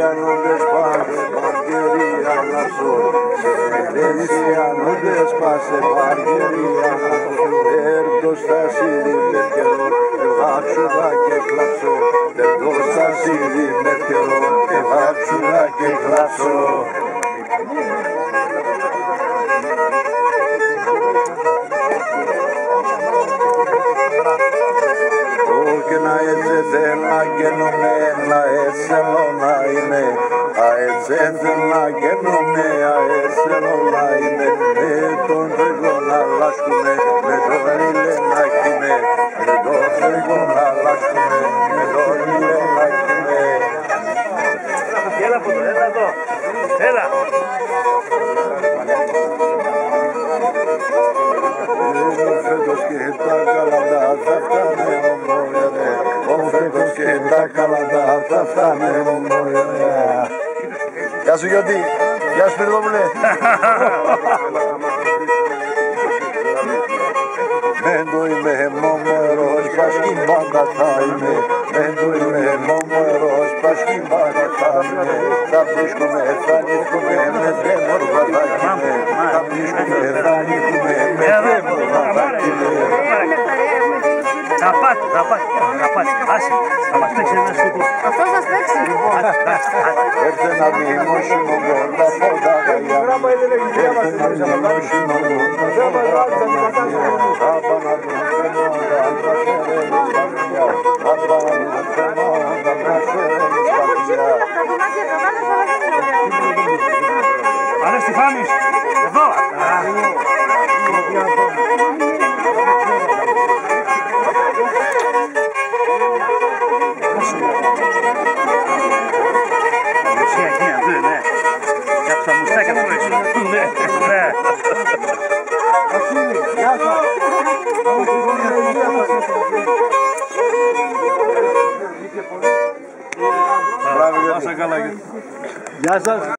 no despase barquería la sol, Silesia no despase barquería la sol, dos asili mekero, evachura que claso, dos asili mekero, evachura que claso. Και να έτσι θέλα και νομέ, να έτσι να είναι, έτσι θέλα και νομέ, έτσι να είναι, με τον τρίγο να αλλάξουμε, με τον ήλιο να κοιμέ, με τον τρίγο να αλλάξουμε, με τον ήλιο να κοιμέ. Έλα από εδώ, έλα εδώ, έλα. Φέτος και τα καλαντά θα φτάνε ομόιερε, φέτος και τα καλαντά θα φτάνε ομόιερε. Γεια σου Γιώτη, γεια σου Σπυριδόπουλε. Δεν το είμαι μόμερος, πασχήν πάντα θα είμαι. Δεν το είμαι μόμερος, πασχήν πάντα θα είμαι. Θα βρίσκομαι, θα νύχουμε, με τέμορφα θα κοιμέ. Θα βρίσκομαι, θα νύχουμε, με τέμορφα θα κοιμέ. Θα πάτε, άσε, θα μας παίξει ένα σκοπό. Αυτό σας παίξει. Έρθε να μιμώσουμε όλα φώτα γαλιά. Έρθε να μιμώσουμε όλα φώτα γαλιά. Απ' αναδρομφενόντα τα χέρια σπαθιά. Απ' αναδρομφενόντα τα χέρια σπαθιά. Άντε Στεφάνης, εδώ. Τα μουστάκια του έξω. Ναι, ναι. Γεια σας. Γεια σας.